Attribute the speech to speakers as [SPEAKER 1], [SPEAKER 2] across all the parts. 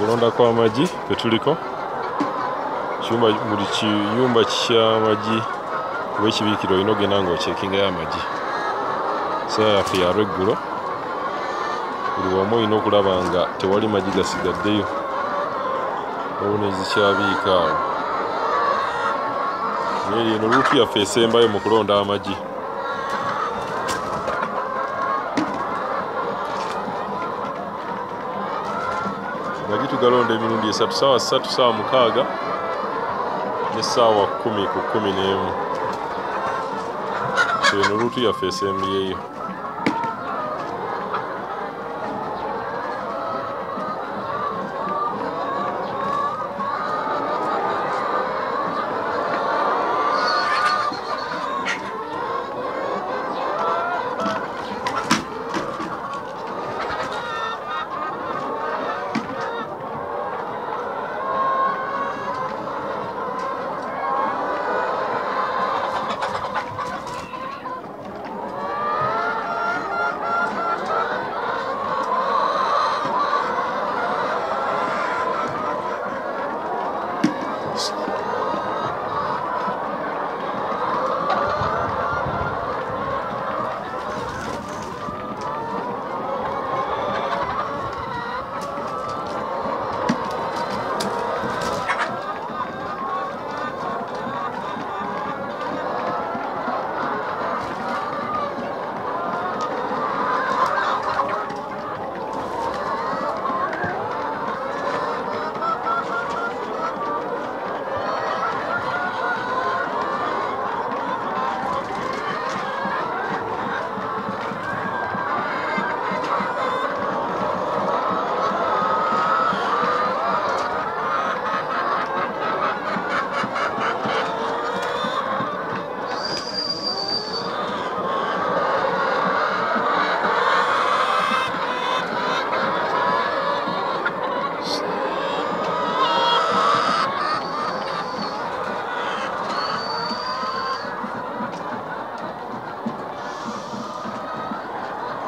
[SPEAKER 1] Kulonda kw'amagi kwe tuliko. Buli kiyumba ky'amagi oba ekibiikiro olina ogenda ng'okyekingayo amagi. Essaawa yaffe ya lweggulo, buli wamu olina okulaba nga tewali magi gasigaddeyo. Wabula ezikyabiika awo. Naye eno luutu yaffe esembayo mu kulonda amagi. Amagi tugalonda emirundi esatu, ssaawa 3, ssaawa 6 n'essaawa 10 ku 11. Eno luutu yaffe esembyeyo.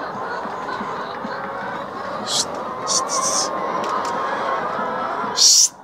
[SPEAKER 1] Shh.